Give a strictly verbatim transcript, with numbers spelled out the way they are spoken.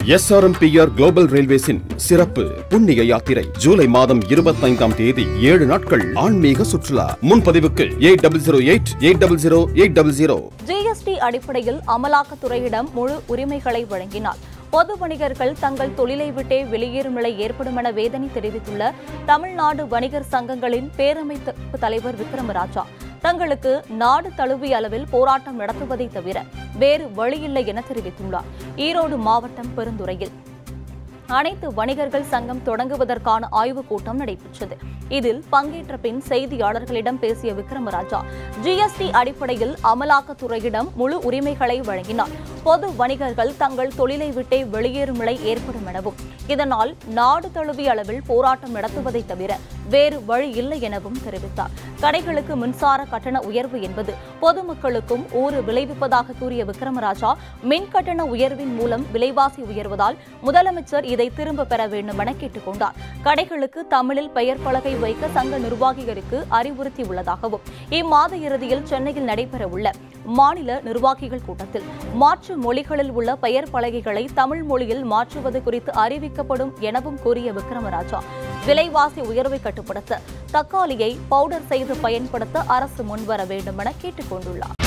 S R M P R global ரயில்வேஸின் சிறப்பு புண்ணிய யாத்திரை ஜூலை மாதம் இருபத்தைந்தாம் தேதி ஏழு நாட்கள் ஆன்மீக சுற்றுலா. முன்பதிவுக்கு eight double zero eight eight double zero eight double zero. GST அடிப்படையில் அமலாக்கத்துறையிடம் முழு உரிமைகளை வழங்கினார். பொது வணிகர்கள் தங்கள் தொழிலை விட்டே வெளியேறும் நிலை ஏற்படும் என வேதனை தெரிவித்துள்ள தமிழ்நாடு வணிகர் சங்கங்களின் பேரமைப்பு தலைவர் விக்ரமராஜா, தங்களுக்கு நாடு தழுவிய அளவில் போராட்டம் நடத்துவதை தவிர வேறு வழியில்லை என தெரிவித்துள்ளார். ஈரோடு மாவட்டம் பெருந்துறையில் அனைத்து வணிகர்கள் சங்கம் தொடங்குவதற்கான ஆய்வுக் கூட்டம் நடைபெற்றது. இதில் பங்கேற்ற பின் செய்தியாளர்களிடம் பேசிய விக்ரமராஜா, ஜிஎஸ்டி அடிப்படையில் அமலாக்கத்துறையிடம் முழு உரிமைகளை வழங்கினார். பொது வணிகர்கள் தங்கள் தொழிலை விட்டே வெளியேறும் நிலை ஏற்படும் எனவும், இதனால் நாடு தழுவிய அளவில் போராட்டம் நடத்துவதை தவிர வேறு வழி இல்லை எனவும் தெரிவித்தார். கடைகளுக்கு மின்சார கட்டண உயர்வு என்பது பொதுமக்களுக்கும் ஊறு விளைவிப்பதாக கூறிய விக்ரமராஜா, மின் கட்டண உயர்வின் மூலம் விலைவாசி உயர்வதால் முதலமைச்சர் இதை திரும்ப பெற வேண்டும் என கேட்டுக் கொண்டார். கடைகளுக்கு தமிழில் பெயர் பலகை வைக்க சங்க நிர்வாகிகளுக்கு அறிவுறுத்தியுள்ளதாகவும், இம்மாத இறுதியில் சென்னையில் நடைபெறவுள்ள மாநில நிர்வாகிகள் கூட்டத்தில் மாற்று மொழிகளில் உள்ள பெயர் பலகைகளை தமிழ் மொழியில் மாற்றுவது குறித்து அறிவிக்கப்படும் எனவும் கூறிய விக்ரமராஜா, விலைவாசி உயர்வை கட்டுப்படுத்த தக்காளியை பவுடர் செய்து பயன்படுத்த அரசு முன்வர வேண்டும் என கேட்டுக் கொண்டுள்ளார்.